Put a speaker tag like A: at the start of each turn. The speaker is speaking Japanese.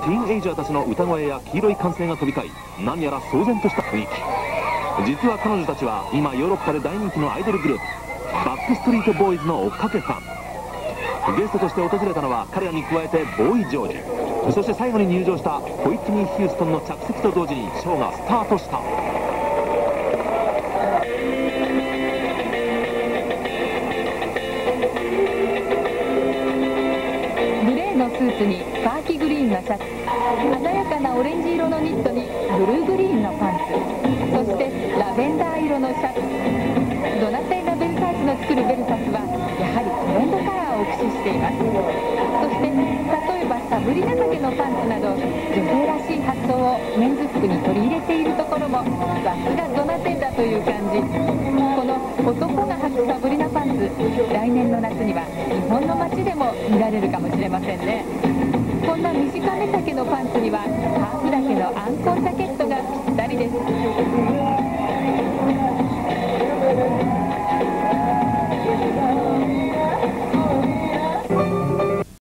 A: ティーンエイジャーたちの歌声や黄色い歓声が飛び交い、何やら騒然とした雰囲気。実は彼女たちは今ヨーロッパで大人気のアイドルグループバックストリートボーイズの追っかけファン。ゲストとして訪れたのは彼らに加えてボーイ・ジョージ、そして最後に入場したホイットニー・ヒューストンの着席と同時にショーがスタートした。
B: グレーのスーツにカーキグリーンのシャツ、鮮やかなオレンジ色のニットにブルーグリーンのパンツ、そしてラベンダー色のシャツ。ドナテーラ・ベルサーチの作るベルサスはやはりトレンドカラーを駆使しています。そして例えばサブリナ丈のパンツなど女性らしい発想をメンズ服に取り入れているところもさすがドナテーラという感じ。この男が履くサブリナパンツ、来年の夏には日本の街でも見られるかもしれませんね。こんな短め丈のパンツには